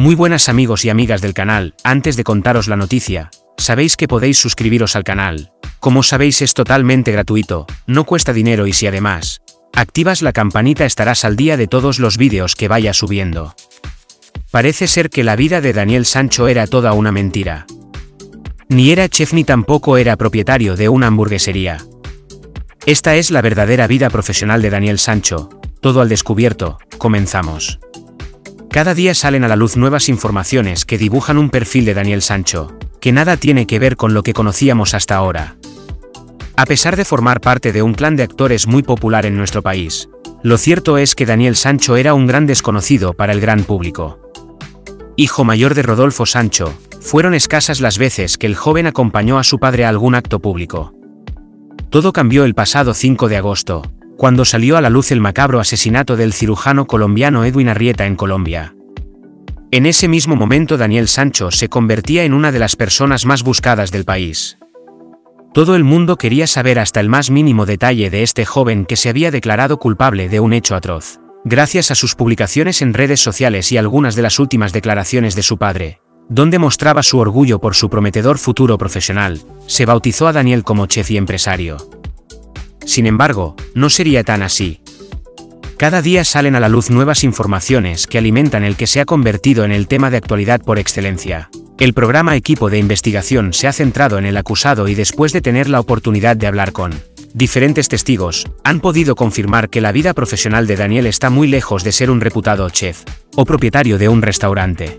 Muy buenas amigos y amigas del canal, antes de contaros la noticia, sabéis que podéis suscribiros al canal. Como sabéis es totalmente gratuito, no cuesta dinero y si además activas la campanita estarás al día de todos los vídeos que vaya subiendo. Parece ser que la vida de Daniel Sancho era toda una mentira. Ni era chef ni tampoco era propietario de una hamburguesería. Esta es la verdadera vida profesional de Daniel Sancho, todo al descubierto, comenzamos. Cada día salen a la luz nuevas informaciones que dibujan un perfil de Daniel Sancho, que nada tiene que ver con lo que conocíamos hasta ahora. A pesar de formar parte de un clan de actores muy popular en nuestro país, lo cierto es que Daniel Sancho era un gran desconocido para el gran público. Hijo mayor de Rodolfo Sancho, fueron escasas las veces que el joven acompañó a su padre a algún acto público. Todo cambió el pasado 5 de agosto, cuando salió a la luz el macabro asesinato del cirujano colombiano Edwin Arrieta en Colombia. En ese mismo momento Daniel Sancho se convertía en una de las personas más buscadas del país. Todo el mundo quería saber hasta el más mínimo detalle de este joven que se había declarado culpable de un hecho atroz. Gracias a sus publicaciones en redes sociales y algunas de las últimas declaraciones de su padre, donde mostraba su orgullo por su prometedor futuro profesional, se bautizó a Daniel como chef y empresario. Sin embargo, no sería tan así. Cada día salen a la luz nuevas informaciones que alimentan el que se ha convertido en el tema de actualidad por excelencia. El programa Equipo de Investigación se ha centrado en el acusado y después de tener la oportunidad de hablar con diferentes testigos, han podido confirmar que la vida profesional de Daniel está muy lejos de ser un reputado chef o propietario de un restaurante.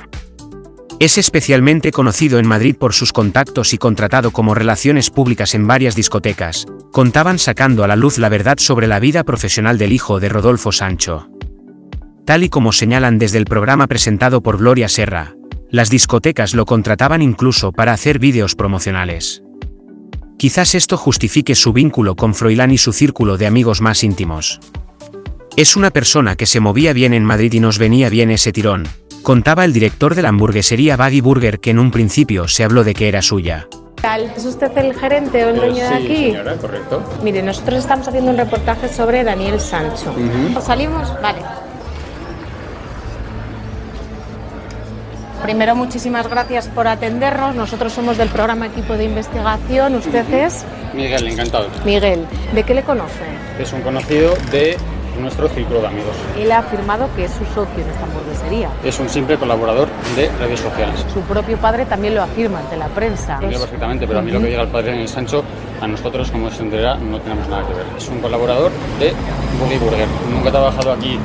Es especialmente conocido en Madrid por sus contactos y contratado como relaciones públicas en varias discotecas. Contaban sacando a la luz la verdad sobre la vida profesional del hijo de Rodolfo Sancho. Tal y como señalan desde el programa presentado por Gloria Serra, las discotecas lo contrataban incluso para hacer vídeos promocionales. Quizás esto justifique su vínculo con Froilán y su círculo de amigos más íntimos. Es una persona que se movía bien en Madrid y nos venía bien ese tirón, contaba el director de la hamburguesería Baggy Burger, que en un principio se habló de que era suya. ¿Es usted el gerente o el dueño de aquí? Sí, señora, correcto. Mire, nosotros estamos haciendo un reportaje sobre Daniel Sancho. ¿Salimos? Vale. Primero, muchísimas gracias por atendernos. Nosotros somos del programa Equipo de Investigación. ¿Usted es? Miguel, encantado. Miguel. ¿De qué le conoce? Es un conocido de nuestro círculo de amigos. Él ha afirmado que es su socio en esta hamburguesería. Es un simple colaborador de redes sociales. Su propio padre también lo afirma ante la prensa. Lo entiendo perfectamente, pero a mí lo que llega al padre Daniel Sancho, a nosotros, como se entenderá, no tenemos nada que ver. Es un colaborador de Baggy Burger. Nunca ha trabajado aquí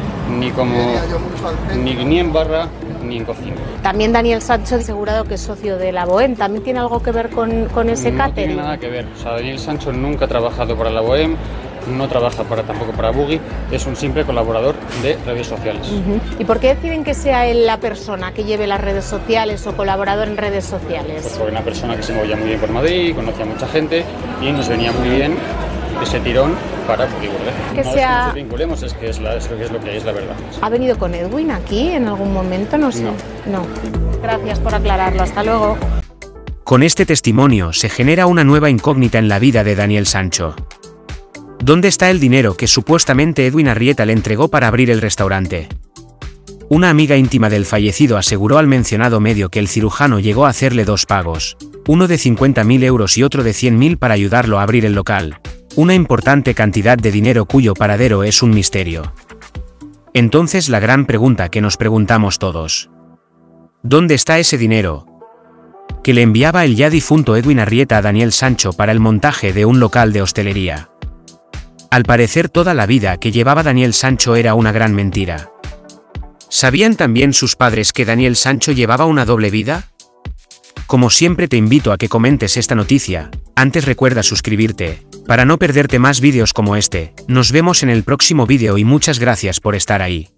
ni en barra ni en cocina. También Daniel Sancho ha asegurado que es socio de la Bohème. ¿También tiene algo que ver con ese catering? No tiene nada que ver. O sea, Daniel Sancho nunca ha trabajado para la Bohème, no trabaja tampoco para Buggy, es un simple colaborador de redes sociales. ¿Y por qué deciden que sea él la persona que lleve las redes sociales o colaborador en redes sociales? Pues porque una persona que se movía muy bien por Madrid, conocía a mucha gente y nos venía muy bien ese tirón para Buggy Burger. Que sea... nos vinculemos es lo que es la verdad. ¿Ha venido con Edwin aquí en algún momento? No sé. No. Gracias por aclararlo. Hasta luego. Con este testimonio se genera una nueva incógnita en la vida de Daniel Sancho. ¿Dónde está el dinero que supuestamente Edwin Arrieta le entregó para abrir el restaurante? Una amiga íntima del fallecido aseguró al mencionado medio que el cirujano llegó a hacerle dos pagos, uno de 50.000 euros y otro de 100.000 para ayudarlo a abrir el local, una importante cantidad de dinero cuyo paradero es un misterio. Entonces la gran pregunta que nos preguntamos todos: ¿dónde está ese dinero que le enviaba el ya difunto Edwin Arrieta a Daniel Sancho para el montaje de un local de hostelería? Al parecer toda la vida que llevaba Daniel Sancho era una gran mentira. ¿Sabían también sus padres que Daniel Sancho llevaba una doble vida? Como siempre te invito a que comentes esta noticia, antes recuerda suscribirte, para no perderte más vídeos como este. Nos vemos en el próximo vídeo y muchas gracias por estar ahí.